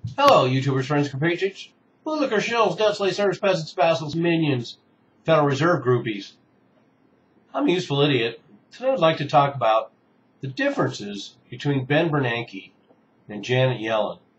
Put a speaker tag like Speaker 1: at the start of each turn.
Speaker 1: Hello, YouTubers, friends, compatriots, bootlicker shills, debt slaves, sinners, peasants, vassals, minions, Federal Reserve groupies. I'm a useful idiot. Today I'd like to talk about the differences between Ben Bernanke and Janet Yellen.